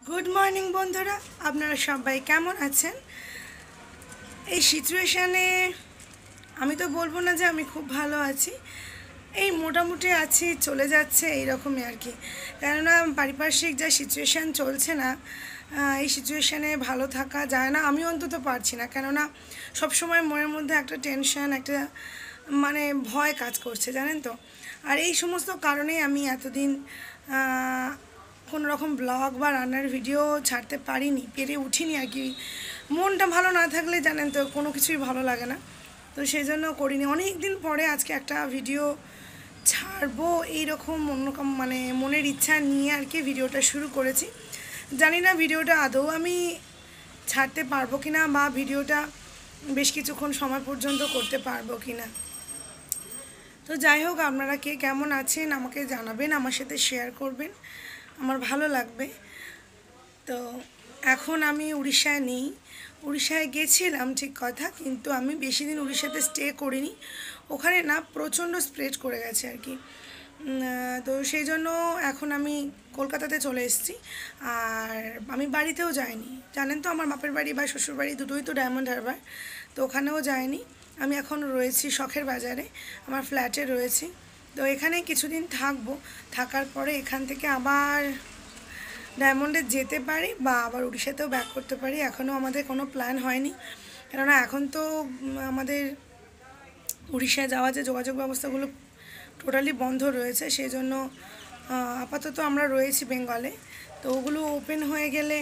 Good morning বন্ধুরা, আপনারা সবাই কেমন আছেন? এই সিচুয়েশানে আমি তো বলবো না যে আমি খুব ভালো আছি, এই মোটামুটি আছি, চলে যাচ্ছে এইরকমই আর কি। কেননা পারিপার্শ্বিক যা সিচুয়েশান চলছে না, এই সিচুয়েশানে ভালো থাকা যায় না, আমি অন্তত পারছি না। কেননা সবসময় মনের মধ্যে একটা টেনশন, একটা মানে ভয় কাজ করছে, জানেন তো। আর এই সমস্ত কারণেই আমি এতদিন কোনো রকম ব্লগ বা রান্নার ভিডিও ছাড়তে পারিনি, পেরে উঠিনি আর কি। মনটা ভালো না থাকলে জানেন তো কোনো কিছুই ভালো লাগে না, তো সেই জন্য করিনি। অনেক দিন পরে আজকে একটা ভিডিও ছাড়বো এইরকম অন্যরকম মানে মনের ইচ্ছা নিয়ে আর কি ভিডিওটা শুরু করেছি। জানি না ভিডিওটা আদৌ আমি ছাড়তে পারবো কি না, বা ভিডিওটা বেশ কিছুক্ষণ সময় পর্যন্ত করতে পারবো কি না। তো যাই হোক, আপনারা কে কেমন আছেন আমাকে জানাবেন, আমার সাথে শেয়ার করবেন, আমার ভালো লাগবে। তো এখন আমি উড়িষ্যায় নেই, উড়িষ্যায় গেছিলাম ঠিক কথা, কিন্তু আমি বেশি দিন উড়িষ্যাতে স্টে করিনি। ওখানে না প্রচণ্ড স্প্রেড করে গেছে আর কি। তো সেই জন্য এখন আমি কলকাতাতে চলে এসেছি। আর আমি বাড়িতেও যাইনি, জানেন তো আমার বাপের বাড়ি বা শ্বশুর বাড়ি দুটোই তো ডায়মন্ড হারবার, তো ওখানেও যাইনি। আমি এখন রয়েছি শখের বাজারে, আমার ফ্ল্যাটে রয়েছি। তো এখানে কিছুদিন থাকবো, থাকার পরে এখান থেকে আবার ডায়মন্ডে যেতে পারি বা আবার উড়িষ্যাতেও ব্যাক করতে পারি। এখনও আমাদের কোনো প্ল্যান হয়নি, কেননা এখন তো আমাদের উড়িষ্যায় যাওয়া যে যোগাযোগ ব্যবস্থাগুলো টোটালি বন্ধ রয়েছে, সেই জন্য আপাতত আমরা রয়েছি বেঙ্গলে। তো ওগুলো ওপেন হয়ে গেলে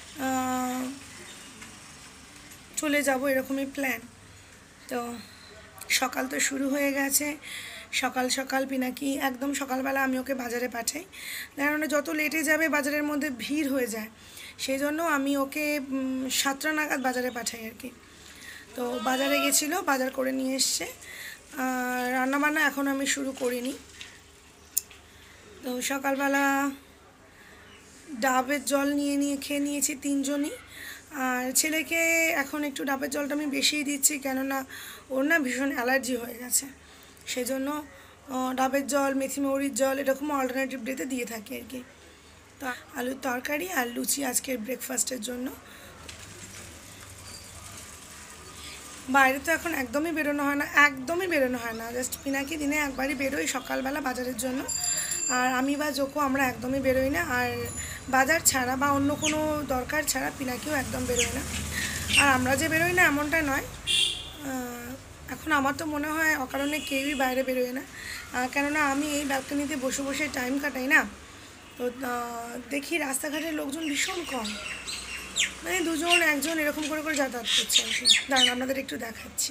চলে যাব, এরকমই প্ল্যান। তো সকাল তো শুরু হয়ে গেছে, সকাল সকাল পিনাকি একদম সকালবেলা আমি ওকে বাজারে পাঠাই, কারণ যত লেটে যাবে বাজারের মধ্যে ভিড় হয়ে যায়, সেই জন্য আমি ওকে 7টা নাগাদ বাজারে পাঠাই আর কি। তো বাজারে গেছিলো, বাজার করে নিয়ে এসছে। আর রান্নাবান্না এখন আমি শুরু করিনি। তো সকালবেলা ডাবের জল খেয়ে নিয়েছি তিনজনই। আর ছেলেকে এখন একটু ডাবের জলটা আমি বেশিই দিচ্ছি, কেননা ওর না ভীষণ অ্যালার্জি হয়ে গেছে, সেই জন্য ডাবের জল, মেথি মৌরির জল এরকম অল্টারনেটিভ ডেতে দিয়ে থাকি আর কি। তো আলুর তরকারি আর লুচি আজকের ব্রেকফাস্টের জন্য। বাইরে তো এখন একদমই বেরোনো হয় না, একদমই বেরোনো হয় না, জাস্ট পিনাকি দিনে একবারই বেরোই সকালবেলা বাজারের জন্য। আর আমি বা জোকো আমরা একদমই বেরোই না, আর বাজার ছাড়া বা অন্য কোনো দরকার ছাড়া পিনাকিও একদম বেরোয় না। আর আমরা যে বেরোই না এমনটা নয়, এখন আমার তো মনে হয় অকারণে কেউই বাইরে বেরোয় না, কেননা আমি এই ব্যালকনিতে বসে বসে টাইম কাটাই না। তো দেখি রাস্তাঘাটের লোকজন ভীষণ কম, মানে দুজন একজন এরকম করে করে যাতায়াত করছে আর কি। দাঁড়ান আপনাদের একটু দেখাচ্ছি।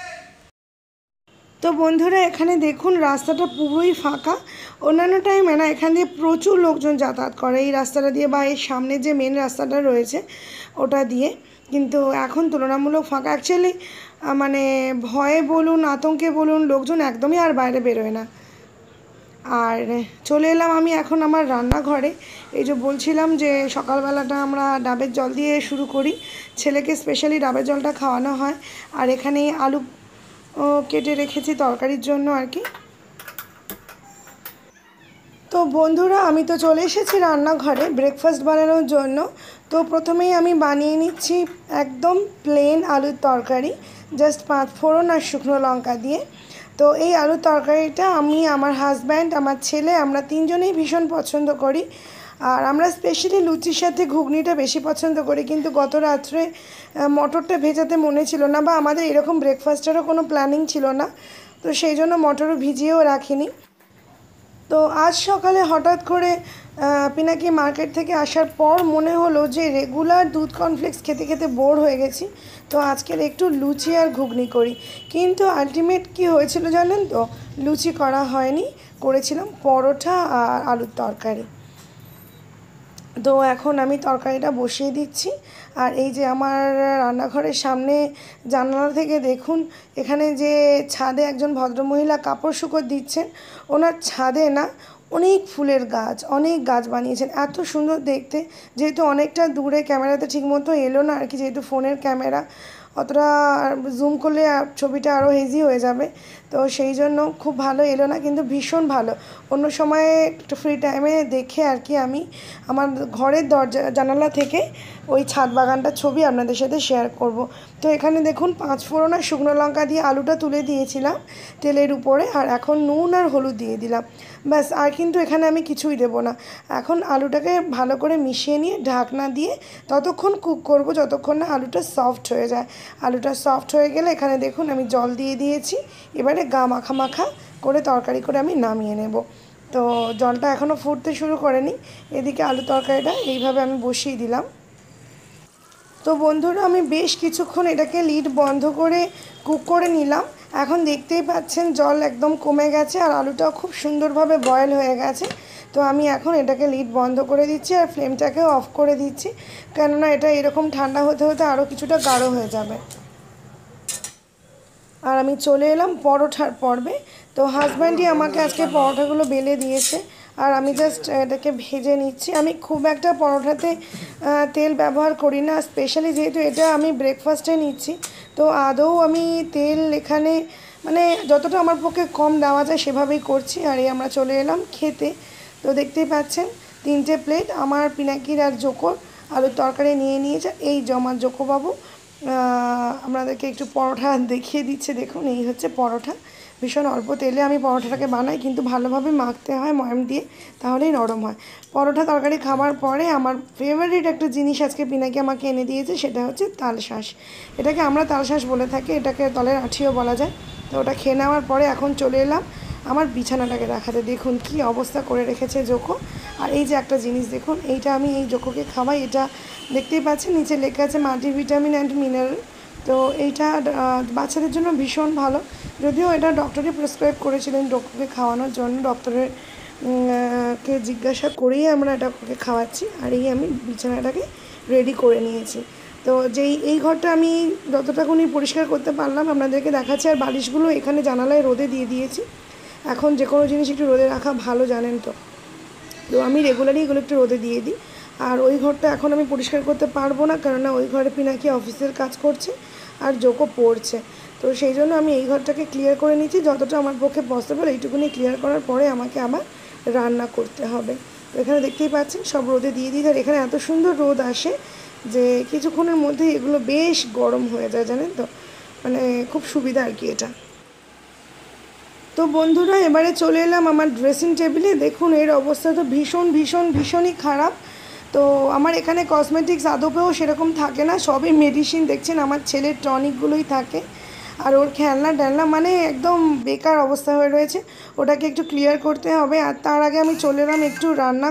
তো বন্ধুরা এখানে দেখুন রাস্তাটা পুরোই ফাঁকা, অন্যান্য টাইমে না এখান দিয়ে প্রচুর লোকজন যাতায়াত করে এই রাস্তাটা দিয়ে, বা এর সামনে যে মেন রাস্তাটা রয়েছে ওটা দিয়ে, কিন্তু এখন তুলনামূলক ফাঁকা। অ্যাকচুয়ালি মানে ভয়ে বলুন আতঙ্কে বলুন লোকজন একদমই আর বাইরে বেরোয় না। আর চলে এলাম আমি এখন আমার রান্নাঘরে। এই যে বলছিলাম যে সকালবেলাটা আমরা ডাবের জল দিয়ে শুরু করি, ছেলেকে স্পেশালি ডাবের জলটা খাওয়ানো হয়। আর এখানে আলু কেটে রেখেছি তরকারির জন্য আর কি। তো বন্ধুরা আমি তো চলে এসেছি রান্নাঘরে ব্রেকফাস্ট বানানোর জন্য। তো প্রথমেই আমি বানিয়ে নিচ্ছি একদম প্লেন আলুর তরকারি, জাস্ট 5 ফোড়ন আর শুকনো লঙ্কা দিয়ে। তো এই আলুর তরকারিটা আমি, আমার হাজব্যান্ড, আমার ছেলে, আমরা তিনজনেই ভীষণ পছন্দ করি। আর আমরা স্পেশালি লুচির সাথে ঘুগনিটা বেশি পছন্দ করি, কিন্তু গত রাত্রে মটরটা ভেজাতে মনে ছিল না, বা আমাদের এরকম ব্রেকফাস্টেরও কোনো প্ল্যানিং ছিল না, তো সেই জন্য মটরও ভিজিয়েও রাখিনি। তো আজ সকালে হঠাৎ করে পিনাকি মার্কেট থেকে আসার পর মনে হলো যে রেগুলার দুধ কর্নফ্লেক্স খেতে খেতে বোর হয়ে গেছি, তো আজকের একটু লুচি আর ঘুগনি করি। কিন্তু আলটিমেট কি হয়েছিল জানেন তো, লুচি করা হয়নি, করেছিলাম পরোটা আর আলুর তরকারি। তো এখন আমি তরকারিটা বসিয়ে দিচ্ছি। আর এই যে আমার রান্নাঘরের সামনে জানালা থেকে দেখুন, এখানে যে ছাদে একজন ভদ্রমহিলা কাপড় শুকোতে দিচ্ছেন, ওনার ছাদে না অনেক ফুলের গাছ, অনেক গাছ বানিয়েছেন, এত সুন্দর দেখতে। যেহেতু অনেকটা দূরে, ক্যামেরাতে ঠিকমতো এলো না আর কি, যেহেতু ফোনের ক্যামেরা, অতটা জুম করলে ছবিটা আরও হেজি হয়ে যাবে, তো সেই জন্য খুব ভালো এলো না, কিন্তু ভীষণ ভালো। অন্য সময়ে একটু ফ্রি টাইমে দেখে আর কি আমি আমার ঘরের দরজা জানালা থেকে ওই ছাদ বাগানটার ছবি আপনাদের সাথে শেয়ার করব। তো এখানে দেখুন 5 ফোড়ন আর শুকনো লঙ্কা দিয়ে আলুটা তুলে দিয়েছিলাম তেলের উপরে, আর এখন নুন আর হলুদ দিয়ে দিলাম, ব্যাস। আর কিন্তু এখানে আমি কিছুই দেবো না। এখন আলুটাকে ভালো করে মিশিয়ে নিয়ে ঢাকনা দিয়ে ততক্ষণ কুক করব যতক্ষণ না আলুটা সফট হয়ে যায়। আলুটা সফট হয়ে গেলে এখানে দেখুন আমি জল দিয়ে দিয়েছি। এবারে গা মাখা মাখা করে তরকারি করে আমি নামিয়ে নেব। তো জলটা এখনও ফুটতে শুরু করেনি, এদিকে আলু তরকারিটা এইভাবে আমি বসিয়ে দিলাম। তো বন্ধুরা, আমি বেশ কিছুক্ষণ এটাকে লিড বন্ধ করে কুক করে নিলাম। এখন দেখতেই পাচ্ছেন জল একদম কমে গেছে আর আলুটাও খুব সুন্দরভাবে বয়েল হয়ে গেছে। তো আমি এখন এটাকে লিড বন্ধ করে দিচ্ছি আর ফ্লেমটাকেও অফ করে দিচ্ছি, কেননা এটা এরকম ঠান্ডা হতে হতে আরও কিছুটা গাঢ় হয়ে যাবে। আর আমি চলে এলাম পরোটার পর্বে। তো হাজব্যান্ডই আমাকে আজকে পরোটাগুলো বেলে দিয়েছে আর আমি জাস্ট এটাকে ভেজে নিচ্ছি। আমি খুব একটা পরোটাতে তেল ব্যবহার করি না, স্পেশালি যেহেতু এটা আমি ব্রেকফাস্টে নিচ্ছি। তো আদৌ আমি তেল এখানে মানে যতটা আমার পক্ষে কম দেওয়া যায় সেভাবেই করছি। আর এই আমরা চলে এলাম খেতে। তো দেখতেই পাচ্ছেন 3টে প্লেট আমার পিনাকির আর জোকোর আলুর তরকারি নিয়ে নিয়েছে। এই জমার জোকোবাবু আমাদেরকে একটু পরোটা দেখিয়ে দিচ্ছে। দেখুন, এই হচ্ছে পরোটা। ভীষণ অল্প তেলে আমি পরোটাটাকে বানাই, কিন্তু ভালোভাবে মাখতে হয় ময়াম দিয়ে, তাহলেই নরম হয়। পরোটা তরকারি খাবার পরে আমার ফেভারিট একটা জিনিস আজকে পিনাকি আমাকে এনে দিয়েছে, সেটা হচ্ছে তালশাঁস। এটাকে আমরা তালশাঁস বলে থাকি, এটাকে তলের আঠিও বলা যায়। তো ওটা খেয়ে নেওয়ার পরে এখন চলে এলাম আমার বিছানাটাকে দেখাতে। দেখুন কি অবস্থা করে রেখেছে জোকো। আর এই যে একটা জিনিস দেখুন, এইটা আমি এই জোকোকে খাওয়াই। এটা দেখতেই পাচ্ছেন নিচে লেখা আছে মাল্টিভিটামিন অ্যান্ড মিনারেল। তো এইটা বাচ্চাদের জন্য ভীষণ ভালো। যদিও এটা ডক্টরই প্রেসক্রাইব করেছিলেন ডোকোকে খাওয়ানোর জন্য, ডক্টরের কে জিজ্ঞাসা করেই আমরা এটা ওকে খাওয়াচ্ছি। আর এই আমি বিছানাটাকে রেডি করে নিয়েছি। তো এই ঘরটা আমি যতটাকুনি পরিষ্কার করতে পারলাম আপনাদেরকে দেখাচ্ছি। আর বালিশগুলো এখানে জানালায় রোদে দিয়ে দিয়েছি। এখন যে কোনো জিনিস একটু রোদে রাখা ভালো, জানেন তো। তো আমি রেগুলারই এগুলো একটু রোদে দিয়ে দিই। আর ওই ঘরটা এখন আমি পরিষ্কার করতে পারবো না, কেননা ওই ঘরে পিনাকি অফিসের কাজ করছে আর জোকো পড়ছে। তো সেই জন্য আমি এই ঘরটাকে ক্লিয়ার করে নিচ্ছি যতটা আমার পক্ষে পসিবল। এইটুকুনি ক্লিয়ার করার পরে আমাকে আবার রান্না করতে হবে। তো এখানে দেখতেই পাচ্ছেন সব রোদে দিয়ে দিই। আর এখানে এত সুন্দর রোদ আসে যে কিছুক্ষণের মধ্যেই এগুলো বেশ গরম হয়ে যায়, জানেন তো। মানে খুব সুবিধা আর কি এটা। তো বন্ধুরা, এবারে চলে এলাম আমার ড্রেসিং টেবিলে। দেখুন এর অবস্থা তো ভীষণই খারাপ। তো আমার এখানে কসমেটিক্স আদপেও সেরকম থাকে না, সবই মেডিসিন। দেখছেন আমার ছেলের টনিকগুলোই থাকে, আর ওর খেলনা টেলনা মানে একদম বেকার অবস্থা হয়ে রয়েছে। ওটাকে একটু ক্লিয়ার করতে হবে। আর তার আগে আমি চলে এলাম একটু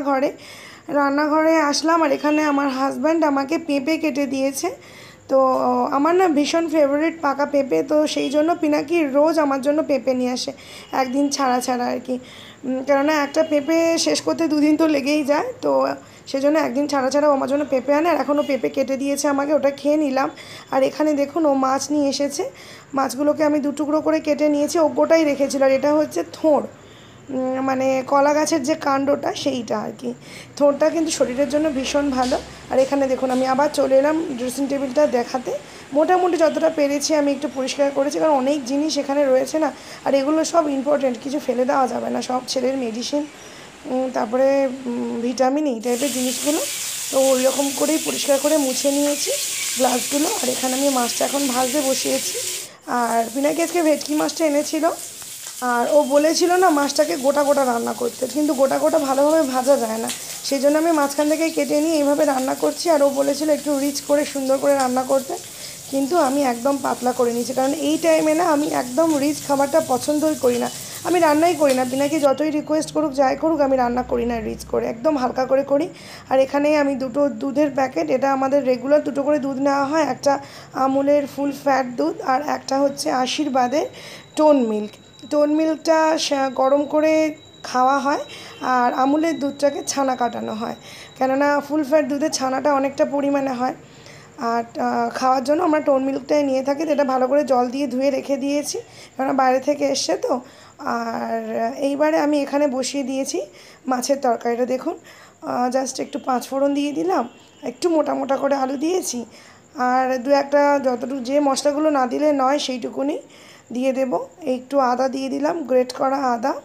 রান্নাঘরে আসলাম। আর এখানে আমার হাজব্যান্ড আমাকে পেঁপে কেটে দিয়েছে। তো আমার না ভীষণ ফেভারিট পাকা পেঁপে, তো সেই জন্য পিনাকি রোজ আমার জন্য পেঁপে নিয়ে আসে, একদিন ছাড়া ছাড়া আর কি। কেননা একটা পেঁপে শেষ করতে 2 দিন তো লেগেই যায়। তো সেজন্য একদিন ছাড়া ছাড়া ও আমার জন্য পেঁপে আনে, আর এখনও পেঁপে কেটে দিয়েছে আমাকে, ওটা খেয়ে নিলাম। আর এখানে দেখুন ও মাছ নিয়ে এসেছে। মাছগুলোকে আমি 2 টুকরো করে কেটে নিয়েছি, ও গোটাই রেখেছিল। আর এটা হচ্ছে থোড়, মানে কলা গাছের যে কাণ্ডটা সেইটা আর কি। থোড়টা কিন্তু শরীরের জন্য ভীষণ ভালো। আর এখানে দেখুন আমি আবার চলে এলাম ড্রেসিং টেবিলটা দেখাতে। মোটামুটি যতটা পেরেছি আমি একটু পরিষ্কার করেছি, কারণ অনেক জিনিস এখানে রয়েছে না। আর এগুলো সব ইম্পর্টেন্ট, কিছু ফেলে দেওয়া যাবে না, সব ছেলের মেডিসিন, তারপরে ভিটামিন, এই টাইপের জিনিসগুলো। তো ওই রকম করেই পরিষ্কার করে মুছে নিয়েছি গ্লাসগুলো। আর এখানে আমি মাছটা এখন ভাজতে বসিয়েছি। আর পিনাকি আজকে ভেটকি মাছটা এনেছিল, আর ও বলেছিল না মাছটাকে গোটা গোটা রান্না করতে, কিন্তু গোটা গোটা ভালোভাবে ভাজা যায় না। সেই জন্য আমি মাঝখান থেকে কেটে নিয়ে এইভাবে রান্না করছি। আর ও বলেছিল একটু রিচ করে সুন্দর করে রান্না করতে, কিন্তু আমি একদম পাতলা করে নিয়েছি, কারণ এই টাইমে না আমি একদম রিচ খাবারটা পছন্দই করি না। আমি রান্নাই করি না, পিনাকি যতই রিকোয়েস্ট করুক যাই করুক, আমি রান্না করি না রিচ করে, একদম হালকা করে করি। আর এখানে আমি 2টো দুধের প্যাকেট, এটা আমাদের রেগুলার 2টো করে দুধ নেওয়া হয়, একটা আমুলের ফুল ফ্যাট দুধ আর একটা হচ্ছে আশীর্বাদের টোন মিল্কটা গরম করে খাওয়া হয়। আর আমুলের দুধটাকে ছানা কাটানো হয়, কেননা ফুল ফ্যাট দুধের ছানাটা অনেকটা পরিমাণে হয়। আর খাওয়ার জন্য আমরা টোন মিল্কটাই নিয়ে থাকি। তো এটা ভালো করে জল দিয়ে ধুয়ে রেখে দিয়েছি, কেননা বাইরে থেকে এসছে তো। আর এইবারে আমি এখানে বসিয়ে দিয়েছি মাছের তরকারিটা। দেখুন জাস্ট একটু 5 ফোড়ন দিয়ে দিলাম, একটু মোটা মোটা করে আলু দিয়েছি, আর দু একটা যতটুকু যে মশলাগুলো না দিলে নয় সেইটুকুনি দিয়ে দেব। একটু আদা দিয়ে দিলাম, গ্রেট করা আদা।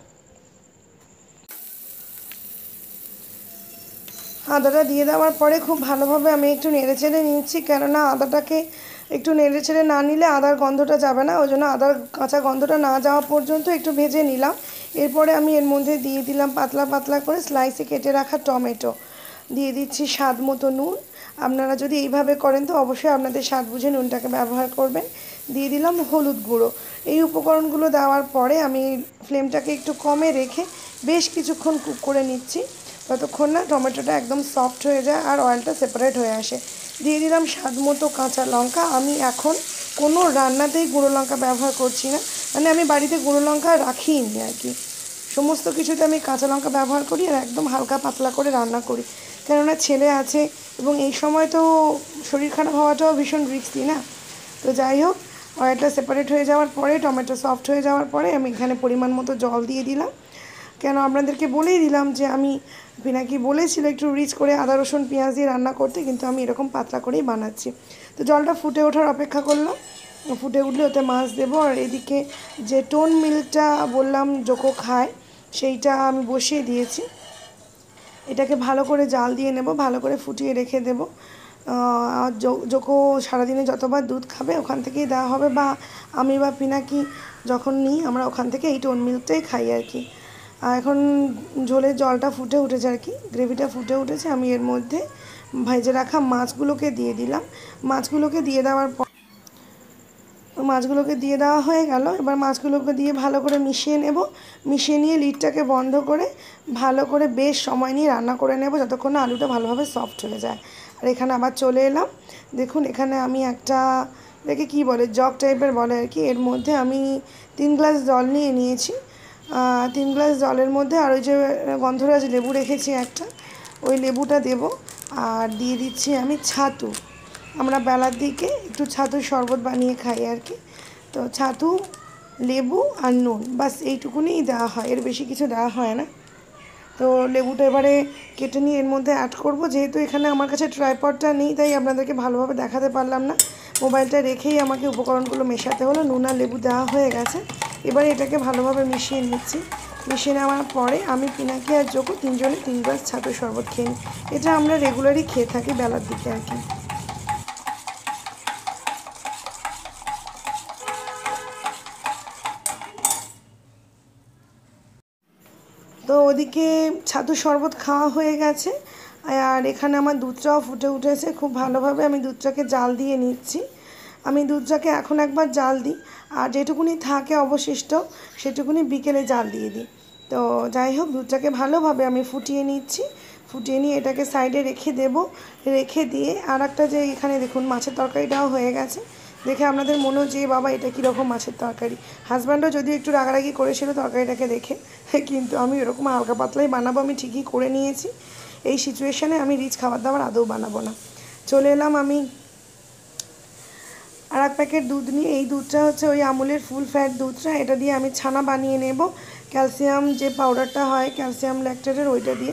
আদাটা দিয়ে দেওয়ার পরে খুব ভালোভাবে আমি একটু নেড়েচেড়ে নিচ্ছি, কেননা আদাটাকে একটু নেড়েচেড়ে না নিলে আদার গন্ধটা যাবে না, ওই জন্য আদার কাঁচা গন্ধটা না যাওয়া পর্যন্ত একটু ভেজে নিলাম। এরপরে আমি এর মধ্যে দিয়ে দিলাম পাতলা পাতলা করে স্লাইসে কেটে রাখা টমেটো, দিয়ে দিচ্ছি স্বাদ মতো নুন। আপনারা যদি এইভাবে করেন তো অবশ্যই আপনাদের স্বাদ বুঝে নুনটাকে ব্যবহার করবেন। দিয়ে দিলাম হলুদ গুঁড়ো। এই উপকরণগুলো দেওয়ার পরে আমি ফ্লেমটাকে একটু কমে রেখে বেশ কিছুক্ষণ কুক করে নিচ্ছি, ততক্ষণ না টমেটোটা একদম সফট হয়ে যায় আর অয়েলটা সেপারেট হয়ে আসে। দিয়ে দিলাম স্বাদ মতো কাঁচা লঙ্কা। আমি এখন কোনো রান্নাতেই গুঁড়ো লঙ্কা ব্যবহার করছি না, মানে আমি বাড়িতে গুঁড়ো লঙ্কা রাখিই নি আর কি। সমস্ত কিছুতে আমি কাঁচা লঙ্কা ব্যবহার করি আর একদম হালকা পাতলা করে রান্না করি, কেননা ছেলে আছে এবং এই সময় তো শরীর খারাপ হওয়াটাও ভীষণ রিস্কি না। তো যাই হোক, অয়েলটা সেপারেট হয়ে যাওয়ার পরে টমেটো সফট হয়ে যাওয়ার পরে আমি এখানে পরিমাণ মতো জল দিয়ে দিলাম। কেন আপনাদেরকে বলেই দিলাম যে আমি পিনাকি বলেছিল একটু রিচ করে আদা রসুন পেঁয়াজ দিয়ে রান্না করতে, কিন্তু আমি এরকম পাতলা করেই বানাচ্ছি। তো জলটা ফুটে ওঠার অপেক্ষা করলাম, ফুটে উঠলে ওতে মাছ দেবো। আর এদিকে যে টোন মিল্কটা বললাম জোকো খায়, সেইটা আমি বসিয়ে দিয়েছি। এটাকে ভালো করে জাল দিয়ে নেব, ভালো করে ফুটিয়ে রেখে দেবো। আর জোকো সারাদিনে যতবার দুধ খাবে ওখান থেকেই দেওয়া হবে, বা আমি বা পিনাকি যখন নিই আমরা ওখান থেকে এই টোন মিল্কটাই খাই আর কি। এখন ঝোলের জলটা ফুটে উঠেছে আর কি, গ্রেভিটা ফুটে উঠেছে। আমি এর মধ্যে ভেজে রাখা মাছগুলোকে দিয়ে দিলাম। মাছগুলোকে দিয়ে দেওয়ার পর মাছগুলোকে দিয়ে দেওয়া হয়ে গেল। এবার মাছগুলোকে দিয়ে ভালো করে মিশিয়ে নেব। মিশিয়ে নিয়ে লিডটাকে বন্ধ করে ভালো করে বেশ সময় নিয়ে রান্না করে নেব, যতক্ষণ না আলুটা ভালোভাবে সফট হয়ে যায়। আর এখানে আবার চলে এলাম, দেখুন এখানে আমি একটা, এটাকে কী বলে, জগ টাইপের বলে আর কি, এর মধ্যে আমি 3 গ্লাস জল নিয়ে নিয়েছি। 3 গ্লাস জলের মধ্যে আর ওই যে গন্ধরাজ লেবু রেখেছি একটা, ওই লেবুটা দেব। আর দিয়ে দিচ্ছি আমি ছাতু। আমরা বেলার দিকে একটু ছাতুর শরবত বানিয়ে খাই আর কি। তো ছাতু, লেবু আর নুন, বাস এইটুকুনি দেওয়া হয়, এর বেশি কিছু দেওয়া হয় না। তো লেবুটা এবারে কেটে নিয়ে এর মধ্যে অ্যাড করব। যেহেতু এখানে আমার কাছে ট্রাইপডটা নেই তাই আপনাদেরকে ভালোভাবে দেখাতে পারলাম না, মোবাইলটা রেখেই আমাকে উপকরণগুলো মেশাতে হলো। নুন আর লেবু দেওয়া হয়ে গেছে, এবারে এটাকে ভালোভাবে মিশিয়ে নিচ্ছি। মিশিয়ে নেওয়ার পরে আমি পিনাকি আর জোকো তিনজনে 3 গ্লাস ছাতুর শরবত খেয়ে নিই। এটা আমরা রেগুলারই খেয়ে থাকি বেলার দিকে আর কি। তো ওদিকে ছাতুর শরবত খাওয়া হয়ে গেছে, আর এখানে আমার দুধটাও ফুটে উঠেছে খুব ভালোভাবে। আমি দুধটাকে জাল দিয়ে নিচ্ছি। আমি দুধটাকে এখন একবার জাল দিই, আর যেটুকুনি থাকে অবশিষ্ট সেটুকুনি বিকেলে জাল দিয়ে দিই। তো যাই হোক, দুধটাকে ভালোভাবে আমি ফুটিয়ে নিচ্ছি। ফুটিয়ে নিয়ে এটাকে সাইডে রেখে দেব। রেখে দিয়ে আর একটা, যে এখানে দেখুন মাছের তরকারিটাও হয়ে গেছে। দেখে আপনাদের মনে হচ্ছে বাবা এটা কীরকম মাছের তরকারি। হাজব্যান্ডও যদিও একটু রাগারাগি করেছিল তরকারিটাকে দেখে, কিন্তু আমি এরকম হালকা পাতলাই বানাবো আমি ঠিকই করে নিয়েছি। এই সিচুয়েশানে আমি রিচ খাবার দাবার আদৌ বানাবো না। চলে এলাম আমি আর এক প্যাকেট দুধ নিয়ে। এই দুধটা হচ্ছে ওই আমুলের ফুল ফ্যাট দুধটা, এটা দিয়ে আমি ছানা বানিয়ে নেব, ক্যালসিয়াম যে পাউডারটা হয় ক্যালসিয়াম ল্যাকটেটের, ওইটা দিয়ে।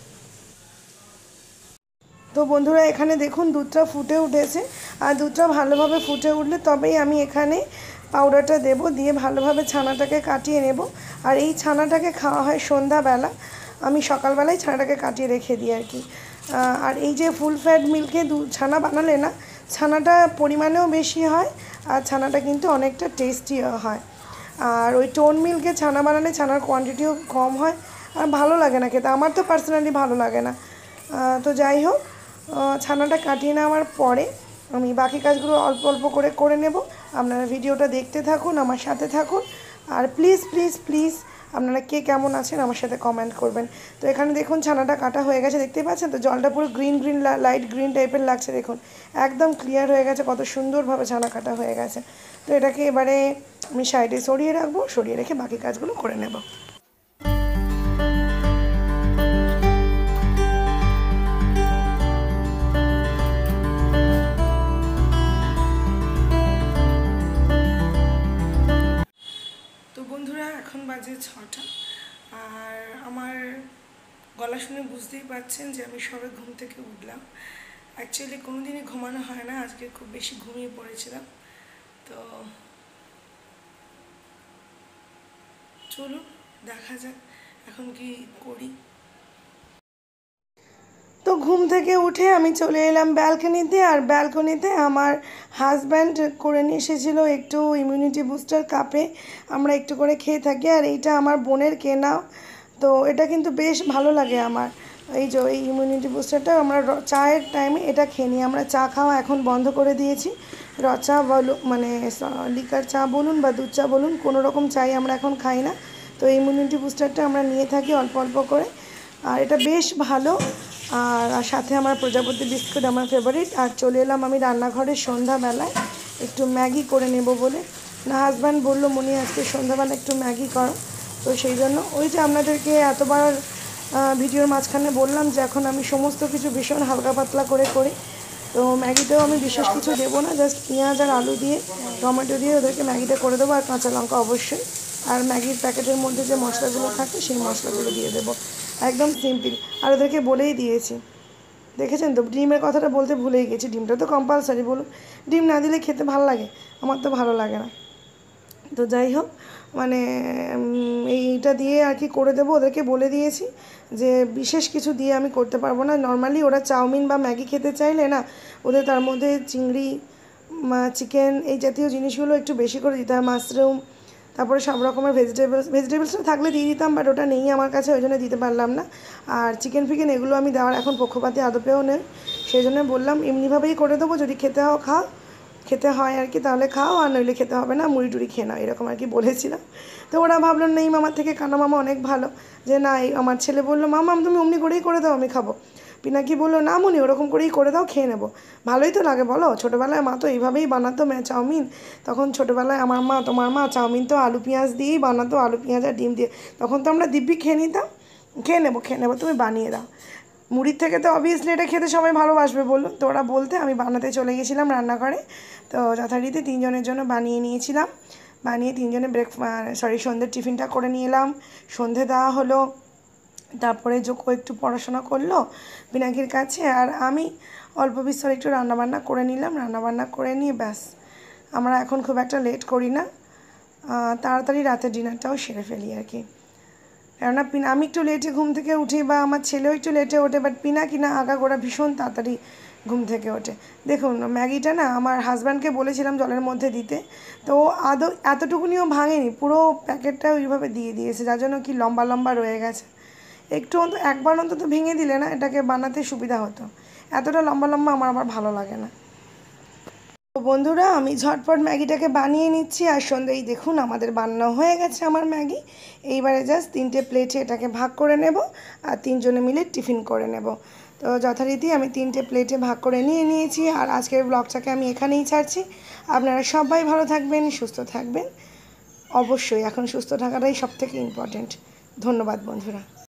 তো বন্ধুরা এখানে দেখুন দুধটা ফুটে উঠেছে, আর দুধটা ভালোভাবে ফুটে উঠলে তবেই আমি এখানে পাউডারটা দেব, দিয়ে ভালোভাবে ছানাটাকে কাটিয়ে নেব। আর এই ছানাটাকে খাওয়া হয় সন্ধ্যাবেলা, আমি সকালবেলায় ছানাটাকে কাটিয়ে রেখে দিই আর কি। আর এই যে ফুল ফ্যাট মিল্কে ছানা বানালে না, ছানাটা পরিমাণেও বেশি হয় আর ছানাটা কিন্তু অনেকটা টেস্টিও হয়। আর ওই টোন মিল্কে ছানা বানালে ছানার কোয়ান্টিটিও কম হয় আর ভালো লাগে না খেতে, আমার তো পার্সোনালি ভালো লাগে না। তো যাই হোক, ছানাটা কাটিয়ে নেওয়ার পরে আমি বাকি কাজগুলো অল্প অল্প করে করে নেব। আপনারা ভিডিওটা দেখতে থাকুন, আমার সাথে থাকুন। আর প্লিজ প্লিজ প্লিজ আপনারা কে কেমন আছেন আমার সাথে কমেন্ট করবেন। তো এখানে দেখুন ছানাটা কাটা হয়ে গেছে, দেখতেই পাচ্ছেন তো, জলটা পুরো গ্রিন গ্রিন লাইট গ্রিন টাইপের লাগছে, দেখুন একদম ক্লিয়ার হয়ে গেছে, কত সুন্দরভাবে ছানা কাটা হয়ে গেছে। তো এটাকে এবারে আমি সাইডে সরিয়ে রাখবো, সরিয়ে রেখে বাকি কাজগুলো করে নেব। তো বন্ধুরা এখন বাজে 6টা, আর আমার গলা শুনে বুঝতেই পারছেন যে আমি সবে ঘুম থেকে উঠলাম। অ্যাকচুয়ালি কোনো দিনই ঘুমানো হয় না, আজকে খুব বেশি ঘুমিয়ে পড়েছিলাম। তো চলুন দেখা যাক এখন কি করি। তো ঘুম থেকে উঠে আমি চলে এলাম ব্যালকনিতে, আর ব্যালকনিতে আমার হাজব্যান্ড করে নিয়ে এসেছিলো একটু ইমিউনিটি বুস্টার কাপে, আমরা একটু করে খেয়ে থাকি। আর এইটা আমার বোনের কেনা, তো এটা কিন্তু বেশ ভালো লাগে আমার। এই যে এই ইমিউনিটি বুস্টারটা আমরা চায়ের টাইমে এটা খেয়ে নিই। আমরা চা খাওয়া এখন বন্ধ করে দিয়েছি, র চা বলুন মানে লিকার চা বলুন বা দুধ চা বলুন, কোনো রকম চাই আমরা এখন খাই না। তো ইমিউনিটি বুস্টারটা আমরা নিয়ে থাকি অল্প অল্প করে, আর এটা বেশ ভালো। আর সাথে আমার প্রজাপতি বিস্কুট আমার ফেভারিট। আর চলে এলাম আমি রান্নাঘরে সন্ধ্যাবেলায় একটু ম্যাগি করে নেব বলে। না, হাজব্যান্ড বললো মনি আজকে সন্ধ্যাবেলা একটু ম্যাগি করো। তো সেই জন্য ওই যে আপনাদেরকে এতবার ভিডিওর মাঝখানে বললাম যে এখন আমি সমস্ত কিছু ভীষণ হালকা পাতলা করে করি। তো ম্যাগিতেও আমি বিশেষ কিছু দেবো না, জাস্ট পেঁয়াজ আর আলু দিয়ে টমেটো দিয়ে ওদেরকে ম্যাগিটা করে দেবো, আর কাঁচা লঙ্কা অবশ্যই। আর ম্যাগির প্যাকেটের মধ্যে যে মশলাগুলো থাকে সেই মশলাগুলো দিয়ে দেবো, একদম সিম্পল। আর ওদেরকে বলেই দিয়েছি, দেখেছেন তো, ডিমের কথাটা বলতে ভুলেই গেছি। ডিমটা তো কম্পালসারি, বলুন ডিম না দিলে খেতে ভালো লাগে? আমার তো ভালো লাগে না। তো যাই হোক, মানে এইটা দিয়ে আর কি করে দেবো। ওদেরকে বলে দিয়েছি যে বিশেষ কিছু দিয়ে আমি করতে পারবো না। নর্মালি ওরা চাউমিন বা ম্যাগি খেতে চাইলে না, ওদের তার মধ্যে চিংড়ি, চিকেন এই জাতীয় জিনিসগুলো একটু বেশি করে দিতে হয়, মাশরুম, তারপরে সব রকমের ভেজিটেবলসটা থাকলে দিয়ে দিতাম, বাট ওটা নেই আমার কাছে, ওই জন্য দিতে পারলাম না। আর চিকেন ফিকেন এগুলো আমি দেওয়ার এখন পক্ষপাতি আদপেও নেই, সেই জন্য বললাম এমনিভাবেই করে দেবো, যদি খেতে খাও, খেতে হয় আর কি তাহলে খাও, আর নইলে খেতে হবে না, মুড়ি টুড়ি খেয়ে নাও, এরকম আর কি বলেছিলাম। তো ওরা ভাবলো নেই মামার থেকে কানা মামা অনেক ভালো, যে না আমার ছেলে বললো মামা তুমি অমনি করেই করে দাও আমি খাবো। পিনাকি বললো না মনি ওরকম করেই করে দাও, খেয়ে নেবো। ভালোই তো লাগে বলো, ছোটোবেলায় মা তো এইভাবেই বানাতো চাউমিন। তখন ছোটোবেলায় আমার মা, তোমার মা চাউমিন তো আলু পেঁয়াজ দিয়েই বানাতো, আলু পেঁয়াজ আর ডিম দিয়ে। তখন তো আমরা দিব্যি খেয়ে নিতাম, খেয়ে নেবো তুমি বানিয়ে দাও। মুড়ির থেকে তো অবভিয়াসলি এটা খেতে সবাই ভালোবাসবে বলুন। তো ওরা বলতে আমি বানাতে চলে গেছিলাম রান্নাঘরে। তো যথারীতি তিনজনের জন্য বানিয়ে নিয়েছিলাম, বানিয়ে তিনজনে সন্ধ্যের টিফিনটা করে নিয়ে এলাম। সন্ধে দেওয়া হলো, তারপরে যোকো একটু পড়াশোনা করলো পিনাকির কাছে, আর আমি অল্প বিস্তর একটু রান্নাবান্না করে নিলাম। রান্নাবান্না করে নিয়ে ব্যাস, আমরা এখন খুব একটা লেট করি না, তাড়াতাড়ি রাতের ডিনারটাও সেরে ফেলি আর কি। কেননা আমি একটু লেটে ঘুম থেকে উঠি, বা আমার ছেলেও একটু লেটে ওঠে, বাট পিনাকি না আগাগোড়া ভীষণ তাড়াতাড়ি ঘুম থেকে ওঠে। দেখুন ম্যাগিটা না আমার হাজব্যান্ডকে বলেছিলাম জলের মধ্যে দিতে, তো আদৌ এতটুকুনিও ভাঙেনি, পুরো প্যাকেটটা ওইভাবে দিয়ে দিয়েছে, যার জন্য কি লম্বা লম্বা রয়ে গেছে। একটু একবার অন্তত ভেঙে দিলে না এটাকে বানাতে সুবিধা হতো, এতটা লম্বা লম্বা আমার আবার ভালো লাগে না। তো বন্ধুরা আমি ঝটপট ম্যাগিটাকে বানিয়ে নিচ্ছি, আর সন্ধ্যেই দেখুন আমাদের বানানো হয়ে গেছে আমার ম্যাগি। এইবারে জাস্ট 3টে প্লেটে এটাকে ভাগ করে নেব, আর তিনজনে মিলে টিফিন করে নেব। তো যথারীতি আমি 3টে প্লেটে ভাগ করে নিয়েছি, আর আজকের ব্লগটাকে আমি এখানেই ছাড়ছি। আপনারা সবাই ভালো থাকবেন, সুস্থ থাকবেন, অবশ্যই এখন সুস্থ থাকাটাই সবথেকে ইম্পর্ট্যান্ট। ধন্যবাদ বন্ধুরা।